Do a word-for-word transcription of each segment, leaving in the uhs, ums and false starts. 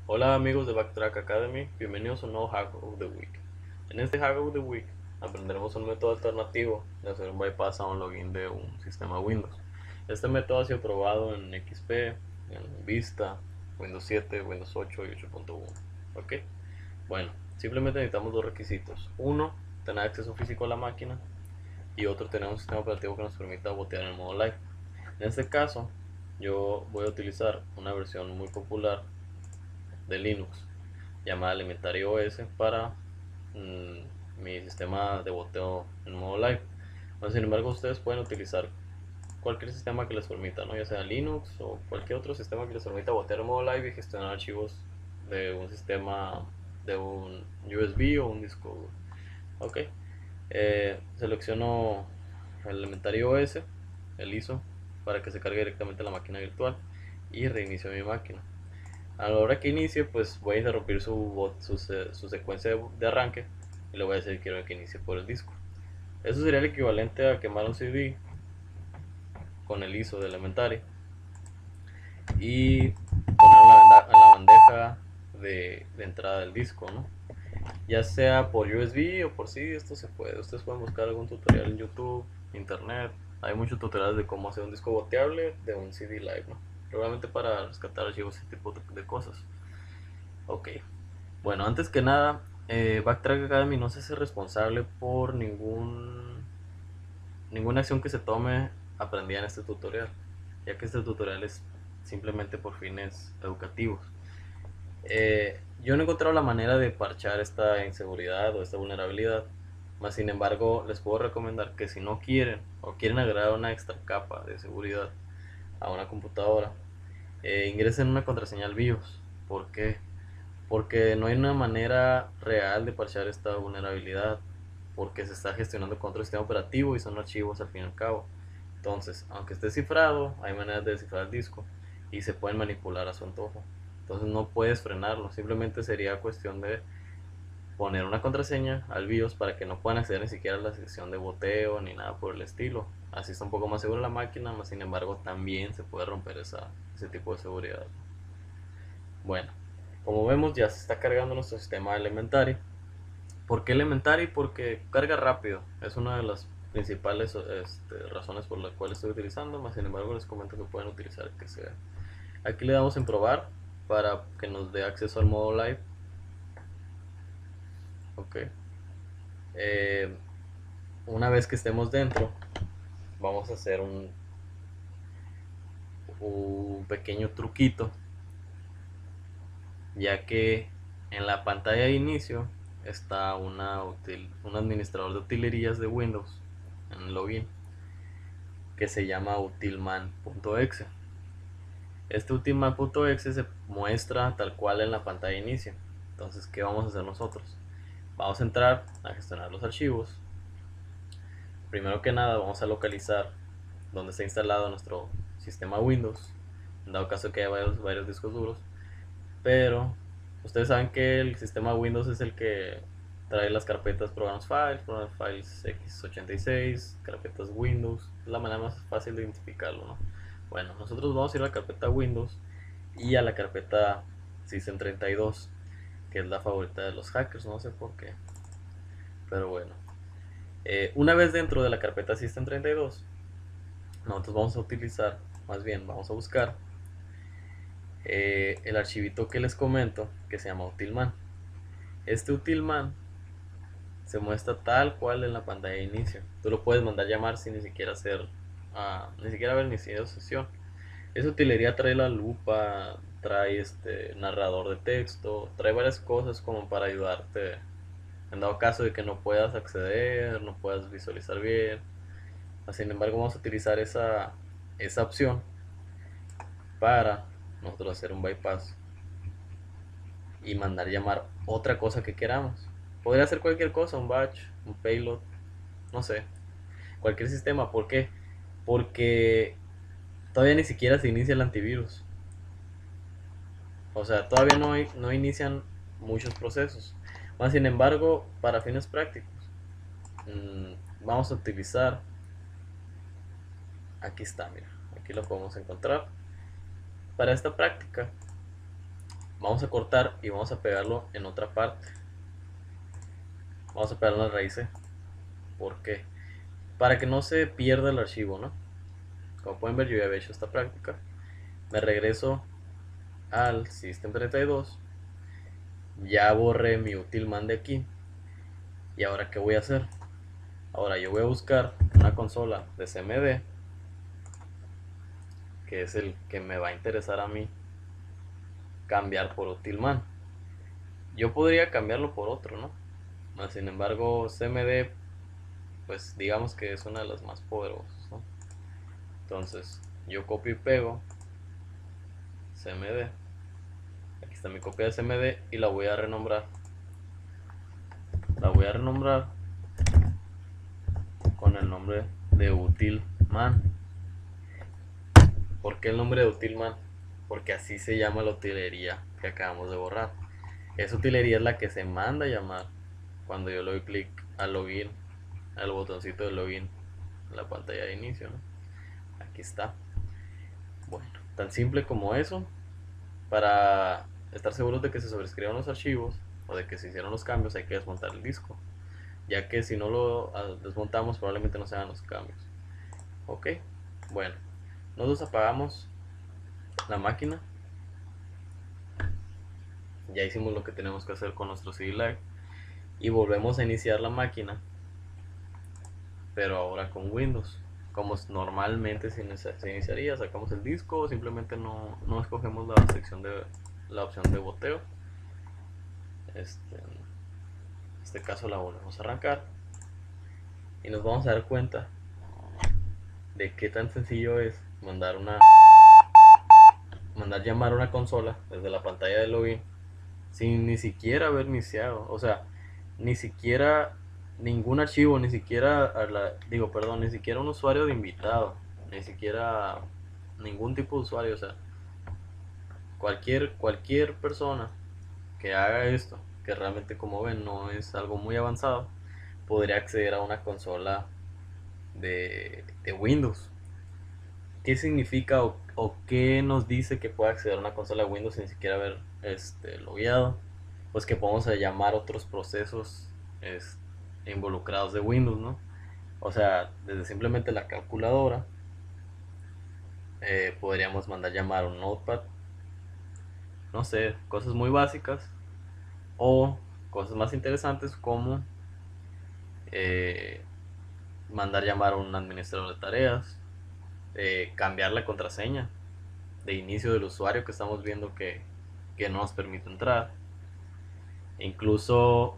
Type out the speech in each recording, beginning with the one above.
Hola amigos de Backtrack Academy, bienvenidos a un nuevo Hack of the Week. En este Hack of the Week aprenderemos un método alternativo de hacer un bypass a un login de un sistema Windows. Este método ha sido probado en X P, en Vista, Windows siete, Windows ocho y ocho punto uno. ¿Ok? Bueno, simplemente necesitamos dos requisitos. Uno, tener acceso físico a la máquina y otro, tener un sistema operativo que nos permita botear en el modo live. En este caso, yo voy a utilizar una versión muy popular de Linux llamada Elementary O S para mm, mi sistema de boteo en modo live. Bueno, sin embargo, ustedes pueden utilizar cualquier sistema que les permita, ¿no? Ya sea Linux o cualquier otro sistema que les permita botear en modo live y gestionar archivos de un sistema, de un U S B o un disco duro. Ok, eh, selecciono el Elementary O S, el I S O, para que se cargue directamente la máquina virtual y reinicio mi máquina. A la hora que inicie, pues voy a interrumpir su, su, su secuencia de, de arranque y le voy a decir que quiero que inicie por el disco. Eso sería el equivalente a quemar un C D con el I S O de Elementary y ponerlo en la, en la bandeja de, de entrada del disco, ¿no? Ya sea por U S B o por C D, esto se puede. Ustedes pueden buscar algún tutorial en YouTube, internet. Hay muchos tutoriales de cómo hacer un disco boteable de un C D live, ¿no? Probablemente para rescatar archivos, ese tipo de, de cosas. Ok. Bueno, antes que nada, eh, Backtrack Academy no se hace responsable por ningún, ninguna acción que se tome aprendida en este tutorial, ya que este tutorial es simplemente por fines educativos. Eh, yo no he encontrado la manera de parchar esta inseguridad o esta vulnerabilidad, más sin embargo les puedo recomendar que si no quieren o quieren agregar una extra capa de seguridad a una computadora, eh, ingresen una contraseña al BIOS. ¿Por qué? Porque no hay una manera real de parchar esta vulnerabilidad, porque se está gestionando con otro sistema operativo y son archivos al fin y al cabo. Entonces, aunque esté cifrado, hay maneras de descifrar el disco y se pueden manipular a su antojo. Entonces no puedes frenarlo, simplemente sería cuestión de poner una contraseña al BIOS para que no puedan acceder ni siquiera a la sección de boteo ni nada por el estilo. Así está un poco más segura la máquina, más sin embargo también se puede romper esa, ese tipo de seguridad. Bueno, como vemos ya se está cargando nuestro sistema Elementary. ¿Por qué Elementary? Porque carga rápido. Es una de las principales este, razones por las cuales estoy utilizando. Más sin embargo les comento que pueden utilizar que sea. Aquí le damos en probar para que nos dé acceso al modo live. Ok. Eh, una vez que estemos dentro, vamos a hacer un, un pequeño truquito, ya que en la pantalla de inicio está una util, un administrador de utilerías de Windows en el login que se llama utilman.exe. Este utilman.exe se muestra tal cual en la pantalla de inicio. Entonces, ¿qué vamos a hacer nosotros? Vamos a entrar a gestionar los archivos. Primero que nada vamos a localizar donde está instalado nuestro sistema Windows, en dado caso que haya varios, varios discos duros. Pero ustedes saben que el sistema Windows es el que trae las carpetas Programs Files, Programs Files equis ochenta y seis, carpetas Windows. Es la manera más fácil de identificarlo, ¿no? Bueno, nosotros vamos a ir a la carpeta Windows y a la carpeta System treinta y dos, que es la favorita de los hackers, no sé por qué. Pero bueno, eh, una vez dentro de la carpeta System treinta y dos, nosotros vamos a utilizar, más bien vamos a buscar eh, el archivito que les comento que se llama utilman. Este utilman se muestra tal cual en la pantalla de inicio. Tú lo puedes mandar llamar sin ni siquiera hacer, uh, ni siquiera haber iniciado sesión. Esa utilería trae la lupa, trae este narrador de texto, trae varias cosas como para ayudarte en dado caso de que no puedas acceder, no puedas visualizar bien. Sin embargo, vamos a utilizar esa, esa opción para nosotros hacer un bypass y mandar llamar otra cosa que queramos. Podría ser cualquier cosa, un batch, un payload, no sé, cualquier sistema. ¿Por qué? Porque todavía ni siquiera se inicia el antivirus. O sea, todavía no, hay, no inician muchos procesos. Más sin embargo, para fines prácticos, mmm, vamos a utilizar, aquí está, mira, aquí lo podemos encontrar. Para esta práctica Vamos a cortar y vamos a pegarlo en otra parte. Vamos a pegarlo en la raíz C. ¿Por qué? Para que no se pierda el archivo, ¿no? Como pueden ver, yo ya había hecho esta práctica. Me regreso al System treinta y dos. Ya borré mi utilman de aquí. ¿Y ahora qué voy a hacer? Ahora yo voy a buscar una consola de C M D, que es el que me va a interesar a mí cambiar por utilman. Yo podría cambiarlo por otro, ¿no? Mas, sin embargo, C M D, pues digamos que es una de las más poderosas, ¿no? Entonces, yo copio y pego C M D. Aquí está mi copia de C M D y la voy a renombrar. La voy a renombrar con el nombre de utilman. ¿Por qué el nombre de utilman? Porque así se llama la utilería que acabamos de borrar. Esa utilería es la que se manda a llamar cuando yo le doy clic al login, al botoncito de login en la pantalla de inicio, ¿no? Aquí está. Bueno, tan simple como eso. Para estar seguros de que se sobrescriban los archivos o de que se hicieron los cambios, hay que desmontar el disco, ya que si no lo desmontamos probablemente no se hagan los cambios. Ok, bueno, nosotros apagamos la máquina. Ya hicimos lo que tenemos que hacer con nuestro C D Live y volvemos a iniciar la máquina, pero ahora con Windows, como normalmente se iniciaría. Sacamos el disco, o simplemente no, no escogemos la sección de la opción de boteo. Este, en este caso la volvemos a arrancar y nos vamos a dar cuenta de qué tan sencillo es mandar una mandar llamar a una consola desde la pantalla de login sin ni siquiera haber iniciado, o sea, ni siquiera ningún archivo, ni siquiera a la, digo, perdón, ni siquiera un usuario de invitado, ni siquiera ningún tipo de usuario, o sea, cualquier cualquier persona que haga esto, que realmente, como ven, no es algo muy avanzado, podría acceder a una consola de, de Windows. ¿Qué significa o, o qué nos dice que puede acceder a una consola de Windows sin siquiera haber este, logueado? Pues que podemos llamar otros procesos este, involucrados de Windows, ¿no? O sea, desde simplemente la calculadora, eh, podríamos mandar llamar un notepad, no sé, cosas muy básicas, o cosas más interesantes como eh, mandar llamar a un administrador de tareas, eh, cambiar la contraseña de inicio del usuario que estamos viendo que, que no nos permite entrar, incluso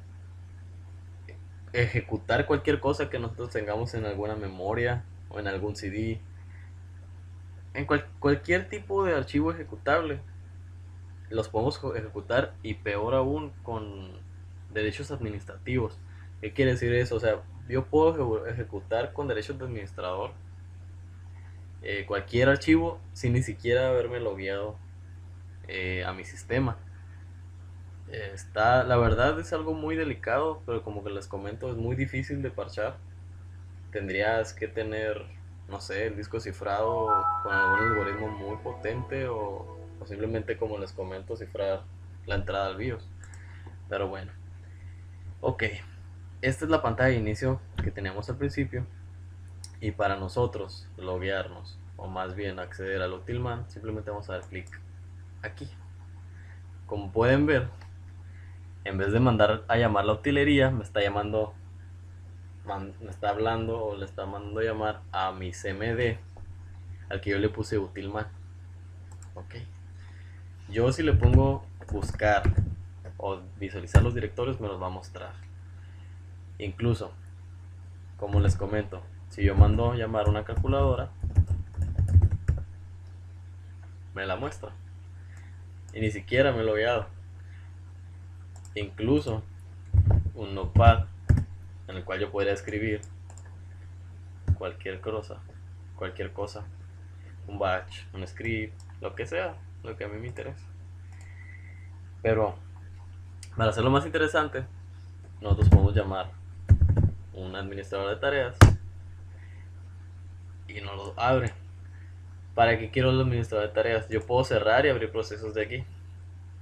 ejecutar cualquier cosa que nosotros tengamos en alguna memoria o en algún C D, en cual, cualquier tipo de archivo ejecutable los podemos ejecutar, y peor aún con derechos administrativos. ¿Qué quiere decir eso? O sea, yo puedo ejecutar con derechos de administrador eh, cualquier archivo sin ni siquiera haberme logueado eh, a mi sistema. Eh, está, la verdad es algo muy delicado, pero como que les comento, es muy difícil de parchar. Tendrías que tener, no sé, el disco cifrado con algún algoritmo muy potente, o, o simplemente, como les comento, cifrar la entrada al BIOS. Pero bueno, ok, esta es la pantalla de inicio que teníamos al principio, y para nosotros loguearnos, o más bien acceder al utilman, simplemente vamos a dar clic aquí. Como pueden ver, en vez de mandar a llamar la utilería, me está llamando me está hablando, o le está mandando a llamar a mi C M D, al que yo le puse utilman. Ok, yo si le pongo buscar o visualizar los directorios, me los va a mostrar. Incluso, como les comento, si yo mando llamar una calculadora, me la muestra, y ni siquiera me lo he logueado. Incluso un notepad en el cual yo podría escribir cualquier cosa, cualquier cosa, un batch, un script, lo que sea, lo que a mí me interesa. Pero para hacerlo más interesante, nosotros podemos llamar un administrador de tareas y nos lo abre. ¿Para qué quiero el administrador de tareas? Yo puedo cerrar y abrir procesos de aquí.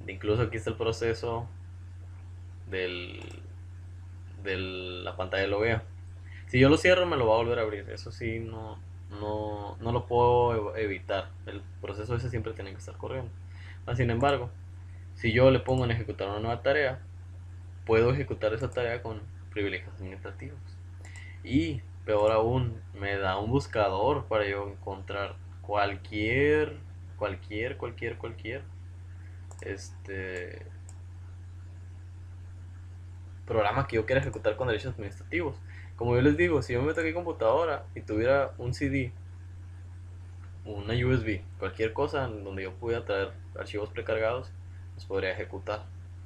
Incluso aquí está el proceso del, de la pantalla de logueo. Si yo lo cierro me lo va a volver a abrir. Eso sí, no, no, no lo puedo evitar. El proceso ese siempre tiene que estar corriendo. Mas, sin embargo, si yo le pongo en ejecutar una nueva tarea, puedo ejecutar esa tarea con privilegios administrativos. Y peor aún, me da un buscador para yo encontrar cualquier, cualquier, cualquier, cualquier, este, programa que yo quiera ejecutar con derechos administrativos. Como yo les digo, si yo me meto aquí computadora y tuviera un C D, una U S B, cualquier cosa en donde yo pudiera traer archivos precargados, los podría ejecutar.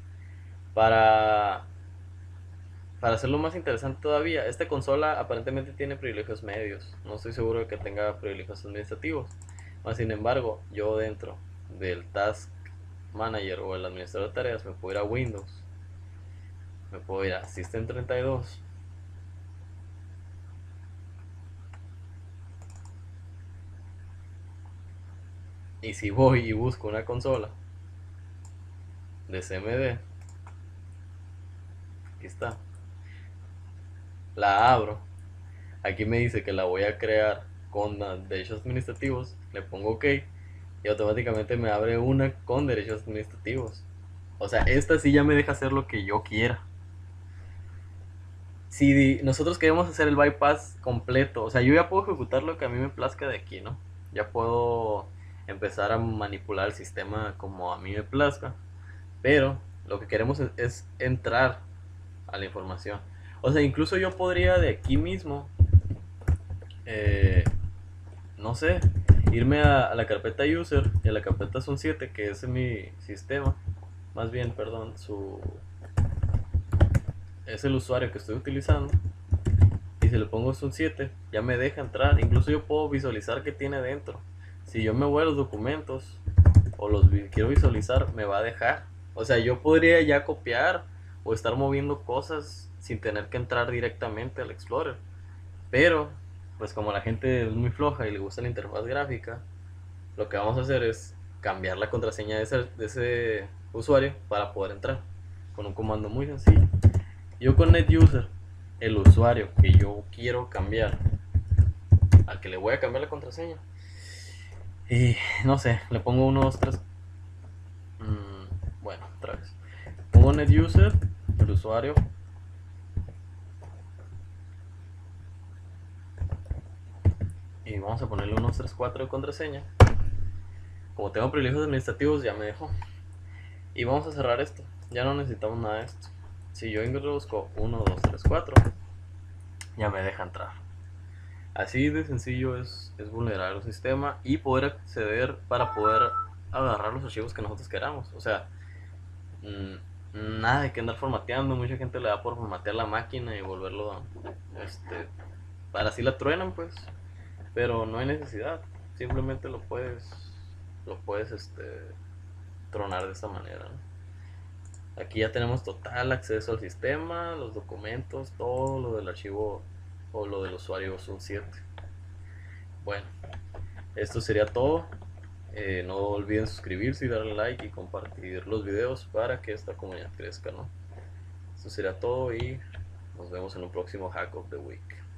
Para, para hacerlo más interesante todavía, esta consola aparentemente tiene privilegios medios. No estoy seguro de que tenga privilegios administrativos. Mas, sin embargo, yo dentro del Task Manager o el administrador de tareas me puedo ir a Windows, me puedo ir a System treinta y dos. Y si voy y busco una consola de C M D, aquí está, la abro, aquí me dice que la voy a crear con derechos administrativos, le pongo OK y automáticamente me abre una con derechos administrativos. O sea, esta sí ya me deja hacer lo que yo quiera. Si nosotros queremos hacer el bypass completo, o sea, yo ya puedo ejecutar lo que a mí me plazca de aquí, ¿no? Ya puedo empezar a manipular el sistema como a mí me plazca, pero lo que queremos es, es entrar a la información. O sea, incluso yo podría de aquí mismo, eh, no sé, irme a, a la carpeta user y a la carpeta sun siete, que es mi sistema, más bien, perdón, su es el usuario que estoy utilizando. Y si le pongo sun siete, ya me deja entrar. Incluso yo puedo visualizar qué tiene dentro. Si yo me voy a los documentos o los quiero visualizar, me va a dejar. O sea, yo podría ya copiar o estar moviendo cosas sin tener que entrar directamente al Explorer. Pero, pues como la gente es muy floja y le gusta la interfaz gráfica, lo que vamos a hacer es cambiar la contraseña de ese, de ese usuario para poder entrar con un comando muy sencillo. Yo con NetUser, el usuario que yo quiero cambiar, al que le voy a cambiar la contraseña, y no sé, le pongo uno, dos, tres. Mmm, bueno, otra vez. Pongo NetUser, el usuario. Y vamos a ponerle uno, dos, tres, cuatro de contraseña. Como tengo privilegios administrativos, ya me dejó. Y vamos a cerrar esto. Ya no necesitamos nada de esto. Si yo busco uno, dos, tres, cuatro, ya me deja entrar. Así de sencillo es, es vulnerar el sistema y poder acceder para poder agarrar los archivos que nosotros queramos. O sea, mmm, nada de que andar formateando. Mucha gente le da por formatear la máquina y volverlo a, este, para así la truenan, pues. Pero no hay necesidad. Simplemente lo puedes, lo puedes, este, tronar de esta manera, ¿no? Aquí ya tenemos total acceso al sistema, los documentos, todo lo del archivo o lo del usuario sun siete. Bueno, esto sería todo. Eh, no olviden suscribirse y darle like y compartir los videos para que esta comunidad crezca, ¿no? Esto sería todo y nos vemos en un próximo Hack of the Week.